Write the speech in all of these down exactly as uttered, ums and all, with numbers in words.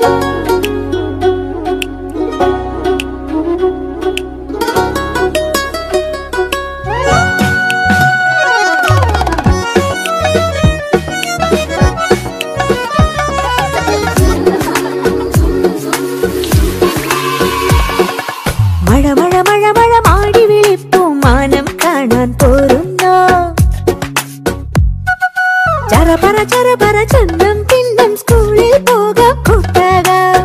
ചരപര ചരപര ചന്നം പിന്നം സ്കൂളിൽ പോകാം കൂട്ടാകാം.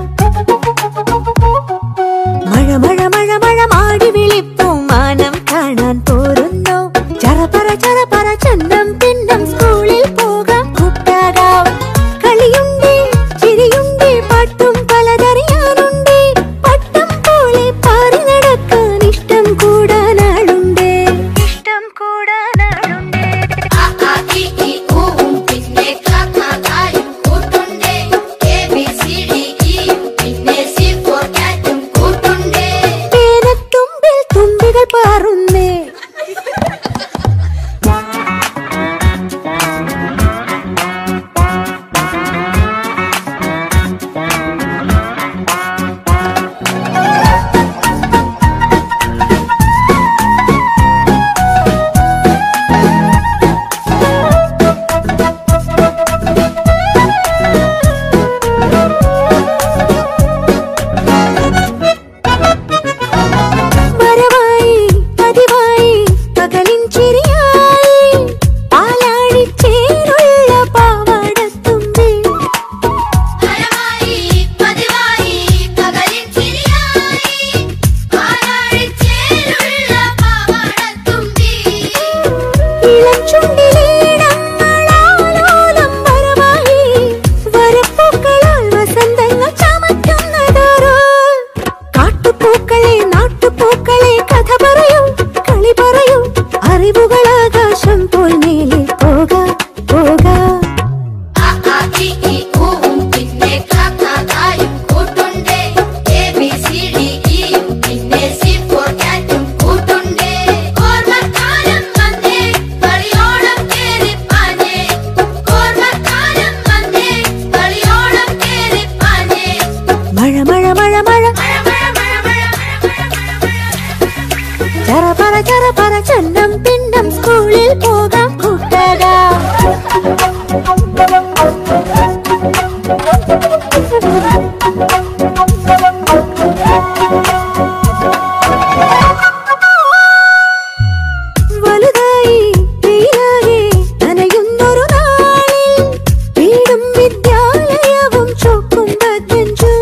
മഴ മഴ മഴ മഴ മാടി വിളിപ്പും മാനം കാണാൻ പോരുന്നു. ചരപര ചരപര ചന്നം പിന്നം സ്കൂളിൽ പോകാം കൂട്ടാകാം. കളിയുണ്ട് ചിരിയുണ്ട് പാട്ടും പലതറിയാനുണ്ട്. പട്ടം പോലെ പാറി നടക്കാൻ ഇഷ്ടം കൂടാനാളുണ്ട്. ഇഷ്ടം കൂടാനാളുണ്ട്. പാറുന്നേ അറിവുകളാകാശം പോൽ മേലെ പോകാ പോകാ. മഴ മഴ മഴ മഴ ചരപര ചരപര ചന്നം പിന്നം സ്കൂളിൽ പോകാം കൂട്ടാകാം. വലുതായി വെയിലാകെ നനയുന്നൊരു നാളിൽ വീടും വിദ്യാലയവും ചോക്കും ബെഞ്ചും.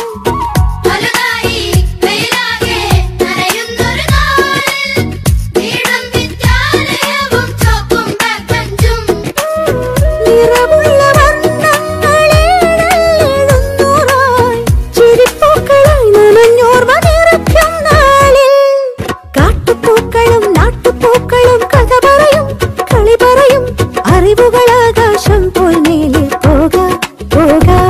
നിറമുള്ള വർണ്ണങ്ങളേഴുന്നൂറായി ചിരിപ്പൂക്കളായി നനഞ്ഞോർമ നിറയ്ക്കും നാളിൽ. കാട്ടുപൂക്കളും നാട്ടുപൂക്കളും കഥ പറയും കളി പറയും. അറിവുകളാകാശം പോൽ മേലെ പോകാ പോകാ.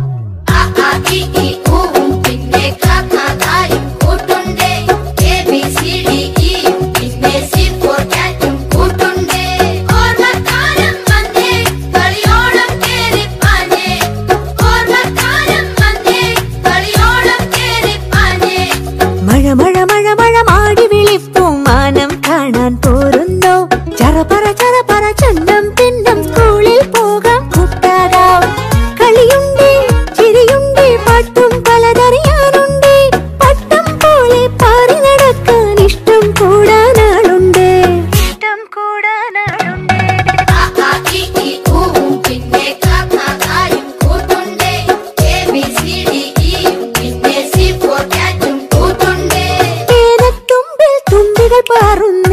മഴ മഴ മഴ മഴ മാടി വിളിപ്പും മാനം കാണാൻ പോരുന്നു. ചരപര ചരപര ചന്നം പിന്നം സ്കൂളിൽ പോകാം കൂട്ടാകാം. കളിയുണ്ട് ചിരിയുണ്ട് പാട്ടും പലതറിയാനുണ്ട്. പട്ടം പോലെ പാറി നടക്കാൻ ഇഷ്ടം കൂടാനാളുണ്ട്. ഇഷ്ടം കൂടാനാളുണ്ട്. തുമ്പികൾ പാറുന്നു.